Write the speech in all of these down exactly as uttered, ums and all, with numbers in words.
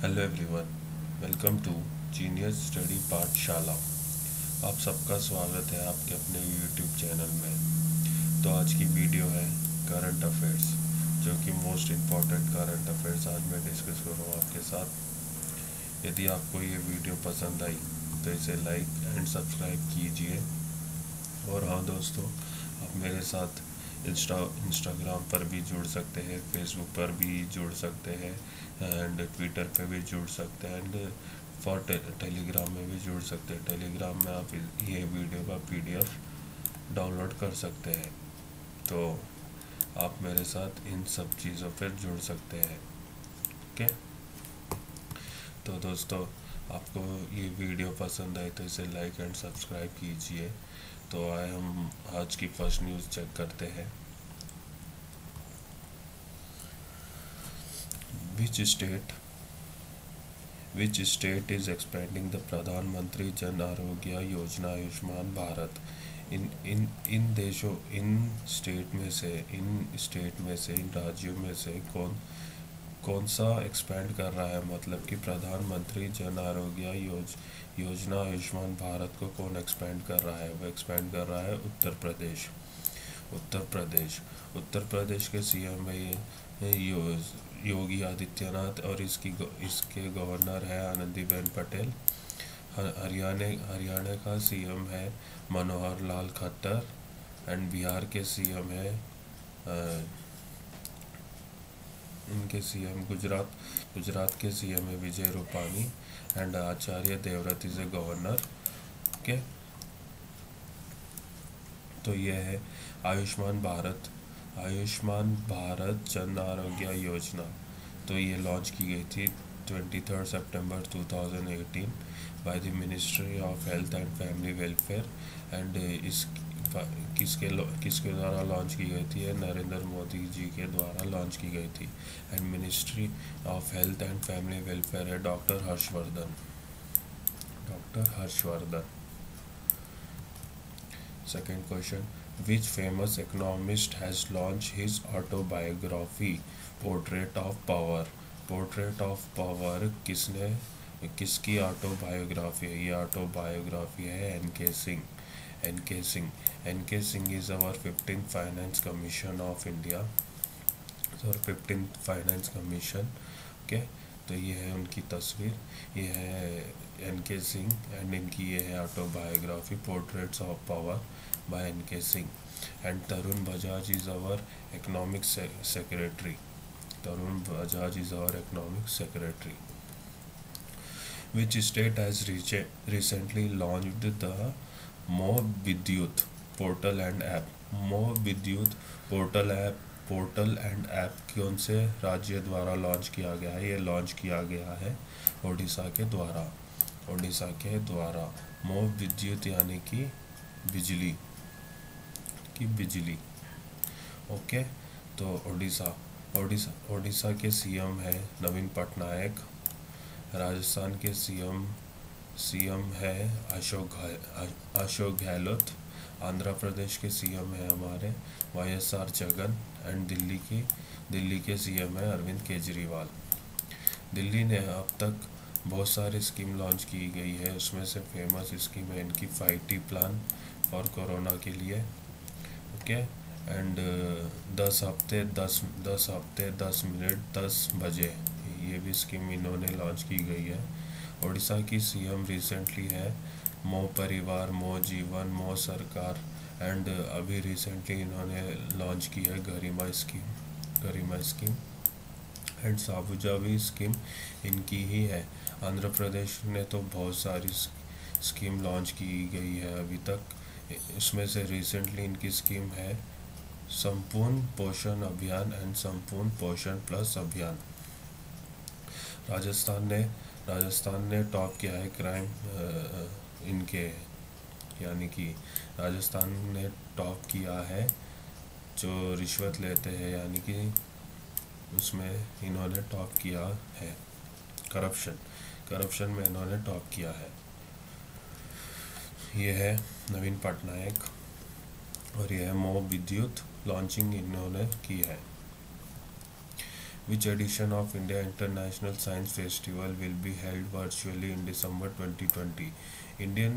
Hello everyone, welcome to genius study Pathshala. आप सबका स्वागत है आपके अपने यूट्यूब चैनल में। तो आज की वीडियो है करंट अफेयर्स, जो कि मोस्ट इम्पॉर्टेंट करंट अफेयर्स आज मैं डिस्कस करूँगा आपके साथ। यदि आपको ये वीडियो पसंद आई तो इसे लाइक एंड सब्सक्राइब कीजिए। और हाँ दोस्तों, आप मेरे साथ इंस्टा इंस्टाग्राम पर भी जुड़ सकते हैं, फेसबुक पर भी जुड़ सकते हैं एंड ट्विटर पे भी जुड़ सकते हैं एंड फॉर टे, टेलीग्राम में भी जुड़ सकते हैं। टेलीग्राम में आप ये वीडियो का पीडीएफ डाउनलोड कर सकते हैं। तो आप मेरे साथ इन सब चीज़ों पर जुड़ सकते हैं। ओके, तो दोस्तों, आपको ये वीडियो पसंद आए तो इसे लाइक एंड सब्सक्राइब कीजिए। तो आए हम आज की फर्स्ट न्यूज़ चेक करते हैं। Which state which state is expanding the Pradhan Mantri Jan Arogya Yojana Ayushman Bharat. इन इन इन देशों इन स्टेट में से इन स्टेट में से इन राज्यों में से कौन कौन सा एक्सपेंड कर रहा है, मतलब कि प्रधानमंत्री जन आरोग्य योज योजना आयुष्मान भारत को कौन एक्सपेंड कर रहा है? वो एक्सपेंड कर रहा है उत्तर प्रदेश। उत्तर प्रदेश उत्तर प्रदेश के सीएम है ये योगी आदित्यनाथ, और इसकी इसके गवर्नर है आनंदीबेन पटेल। हरियाणा हरियाणा का सीएम है मनोहर लाल खट्टर एंड बिहार के सीएम है आ, इनके सीएम गुजरात गुजरात के सीएम है Vijay Rupani and Acharya Devvrat is a governor. Okay, तो ये है आयुष्मान भारत आयुष्मान भारत जन आरोग्य योजना। तो ये लॉन्च की गई थी twenty third September two thousand eighteen by the ministry of health and family welfare and इस किसके किसके द्वारा लॉन्च की गई थी? नरेंद्र मोदी जी के द्वारा लॉन्च की गई थी। And ministry of health and family welfare है doctor Harshvardhan doctor Harshvardhan Second question, which famous economist has launched his autobiography Portrait of Power? Portrait of Power किसने किसकी ऑटोबायोग्राफी है? ये ऑटोबायोग्राफी है N K Singh N K Singh N K Singh is our fifteen finance commission of India और fifteen finance commission. Okay, तो ये है उनकी तस्वीर, ये है एन के सिंह एंड इनकी ये है autobiography portraits of power by N K Singh. And Tarun Bajaj is our economic secretary Tarun Bajaj is our economic secretary. Which state has recently launched the Mo Vidyut portal and app? Mo Vidyut portal app portal and app कौन से राज्य द्वारा launch किया गया है? ये launch किया गया है ओडिशा के द्वारा ओडिशा के द्वारा मो विद्युत यानी कि बिजली की बिजली। ओके, तो ओडिशा ओडिशा ओडिशा के सीएम है नवीन पटनायक। राजस्थान के सीएम सीएम है अशोक अशोक गहलोत। आंध्र प्रदेश के सीएम है हमारे Y S R Jagan and Delhi की दिल्ली के सीएम है अरविंद केजरीवाल। दिल्ली ने अब तक बहुत सारी स्कीम लॉन्च की गई है, उसमें से फेमस स्कीम है इनकी five T plan for corona के लिए। ओके, एंड दस हफ्ते दस दस हफ्ते दस मिनट दस बजे ये भी स्कीम इन्होंने लॉन्च की गई है। उड़ीसा की सीएम रिसेंटली है मो परिवार मो जीवन मो सरकार एंड अभी रिसेंटली इन्होंने लॉन्च की है Garima scheme Garima scheme and साबुजावी स्कीम इनकी ही है। आंध्र प्रदेश ने तो बहुत सारी स्कीम लॉन्च की गई है अभी तक, इसमें से रिसेंटली इनकी स्कीम है संपूर्ण पोषण अभियान एंड संपूर्ण पोषण प्लस अभियान। राजस्थान ने राजस्थान ने टॉप किया है क्राइम इनके, यानी कि राजस्थान ने टॉप किया है जो रिश्वत लेते हैं, यानी कि उसमें इन्होंने टॉप किया है। करप्शन करप्शन में इन्होंने टॉप किया है। ये है नवीन पटनायक और यह है मो विद्युत लॉन्चिंग इन्होंने की है। Which edition of India International Science Festival will be held virtually in December twenty twenty? Indian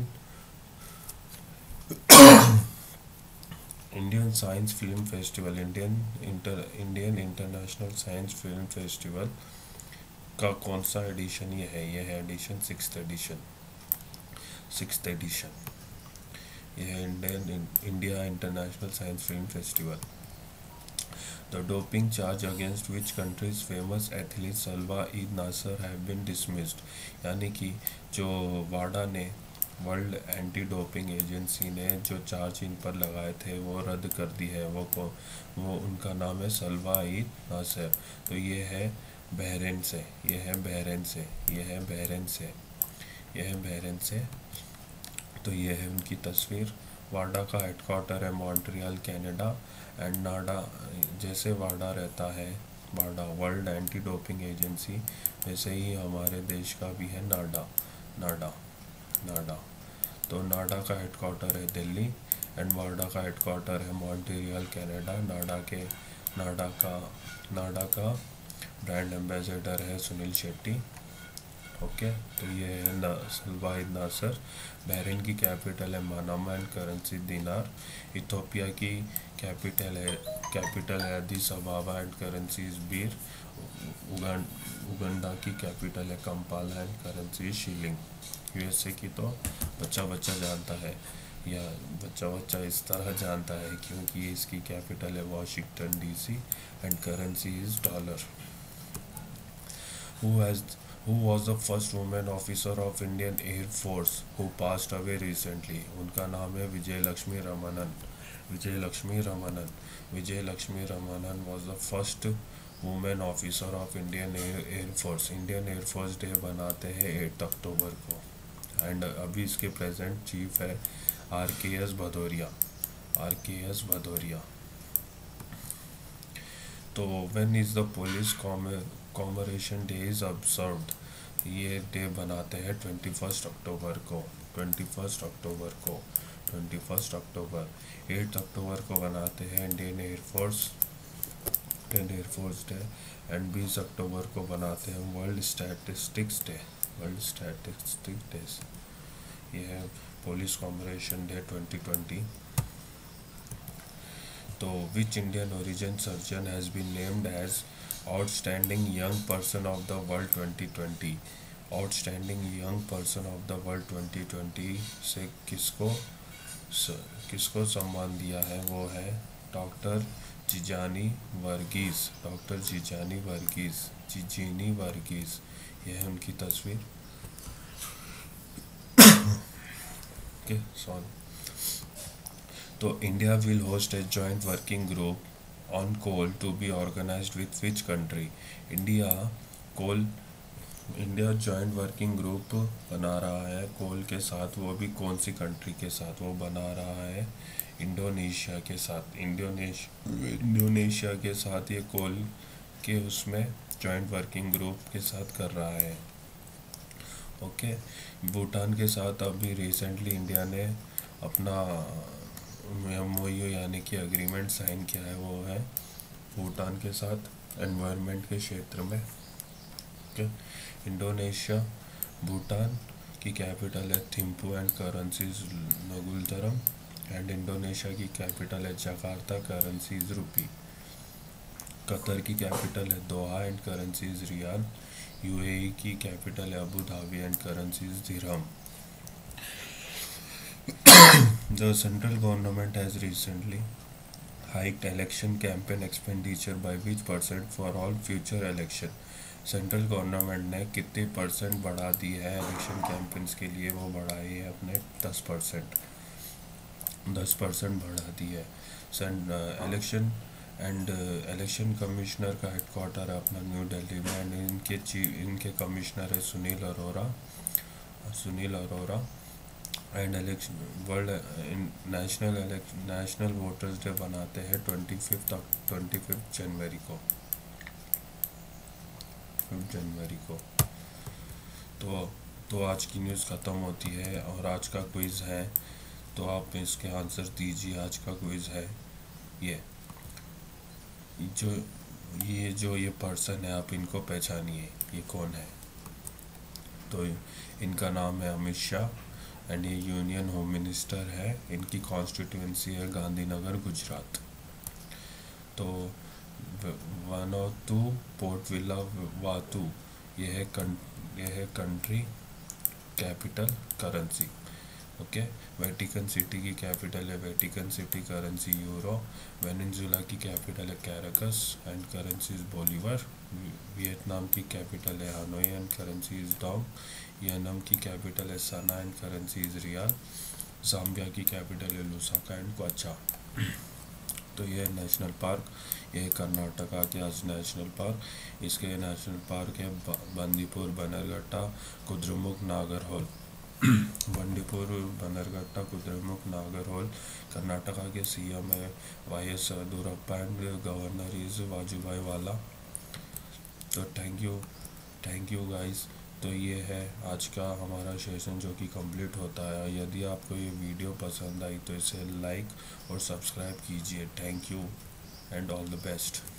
Indian science film festival Indian inter Indian international science film festival का कौन सा एडिशन ये है? ये है edition sixth edition sixth edition ये है Indian India international science film festival. The doping charge against which countries famous athlete Salwa Eid Naser have been dismissed, यानी कि जो वाडा ने वर्ल्ड एंटी डोपिंग एजेंसी ने जो चार्ज इन पर लगाए थे वो रद्द कर दी है। वो को वो उनका नाम है सलवा ईद नासर। तो ये है बहरीन से ये है बहरीन से ये है बहरीन से ये है बहरीन से तो ये है उनकी तस्वीर। वाडा का हेडक्वार्टर है मॉन्ट्रियल कनाडा एंड नाडा जैसे वाडा रहता है वाडा वर्ल्ड एंटी डोपिंग एजेंसी, वैसे ही हमारे देश का भी है नाडा नाडा नाडा। तो नाडा का हेडक्वार्टर है दिल्ली एंड वाडा का हेडक्वार्टर है मॉन्ट्रियल कनाडा। नाडा के नाडा का नाडा का ब्रांड एम्बेसडर है सुनील शेट्टी। ओके, तो ये है सलवा ईद नासर। बहरीन की कैपिटल है Manama and currency dinar. Ethiopia की कैपिटल है कैपिटल है Addis Ababa and currency is birr. Uganda की कैपिटल है Kampala and currency shilling. USA की तो बच्चा बच्चा जानता है, या बच्चा बच्चा इस तरह जानता है क्योंकि इसकी कैपिटल है Washington DC and currency is dollar. Who has Who was the first woman officer of Indian Air Force who passed away recently? उनका नाम है Vijay Lakshmi Ramanan. Vijay Lakshmi Ramanan Vijay Lakshmi Ramanan was the first woman officer of Indian Air, Air Force। Indian air force day बनाते हैं eight October को and अभी इसके present chief है R K S Bhadauria R K S Bhadauria. तो when is the police commemoration day is observed? ये day बनाते हैं ट्वेंटी फर्स्ट अक्टूबर को ट्वेंटी फर्स्ट अक्टूबर को twenty first October. Eight October को बनाते हैं Indian air force Indian air force day and बीस अक्टूबर को बनाते हैं world statistics day world statistics day. ये है police commemoration day twenty twenty. तो which Indian origin surgeon has been named as outstanding young person of the world twenty twenty? Outstanding young person of the world twenty twenty से किसको स, किसको सम्मान दिया है? वो है डॉक्टर जिजानी वर्गीस डॉक्टर जिजानी वर्गीस जिजीनी वर्गीस। यह है उनकी तस्वीर। Okay sorry. तो India will host a joint working group on coal to be organised with which country? India coal India joint working group बना रहा है कोल के साथ, वो भी कौन सी कंट्री के साथ? वो बना रहा है इंडोनेशिया के साथ इंडोनेशिया इंडोनेशिया के साथ ये कोल के उसमें जॉइंट वर्किंग ग्रुप के साथ कर रहा है। ओके, भूटान के साथ अभी रिसेंटली इंडिया ने अपना एमओयू यानी कि एग्रीमेंट साइन किया है, वो है भूटान के साथ एनवायरनमेंट के क्षेत्र में। ओके, इंडोनेशिया भूटान की कैपिटल है Thimphu and currency ngultrum and Indonesia की कैपिटल है Jakarta, currency is rupee. Qatar की कैपिटल है Doha and currency is riyal. UAE की कैपिटल है Abu Dhabi and currency is dirham. The central government has recently hiked election campaign expenditure by which percent for all future election? Central government ने कितने percent बढ़ा दी है election campaigns के लिए? वो बढ़ाई है अपने दस परसेंट दस परसेंट बढ़ा दी है। इलेक्शन एंड इलेक्शन कमिश्नर का हेडक्वार्टर है अपना न्यू दिल्ली में एंड इनके चीफ इनके कमिश्नर है Sunil Arora Sunil Arora and election world national national voters day बनाते हैं twenty fifth twenty fifth January को फिफ्थ जनवरी को। तो तो आज की न्यूज़ ख़त्म होती है और आज का क्विज़ है, तो आप इसके आंसर दीजिए। आज का क्विज़ है ये जो ये जो ये पर्सन है, आप इनको पहचानिए, ये कौन है? तो इनका नाम है अमित शाह एंड ये यूनियन होम मिनिस्टर है। इनकी कॉन्स्टिट्यूंसी है गांधीनगर, गुजरात। तो वानुआतू, पोर्ट विला वातू, ये है कं, ये है country capital, currency. Okay. Vatican city की कैपिटल है Vatican city, currency euro. Venezuela की कैपिटल है Caracas and currency is bolivar. Vietnam की कैपिटल है Hanoi and currency is dong. Yemen की कैपिटल है Sana and currency is riyal. Zambia की capital है लुसाका एंड क्वाचा। तो ये है नेशनल पार्क, ये है कर्नाटका के आज नेशनल पार्क। इसके नेशनल पार्क है बंदीपुर, बनरघट्टा, कुद्रेमुख, नागरहोल। बंदीपुर, बनरघट्टा, कुद्रेमुख, नागरहोल। कर्नाटका के सीएम है Y S Yediyurappa and governor is Vajubhai Vala. तो thank you thank you guys. तो ये है आज का हमारा सेशन जो कि कंप्लीट होता है। यदि आपको ये वीडियो पसंद आई तो इसे लाइक और सब्सक्राइब कीजिए। Thank you and all the best.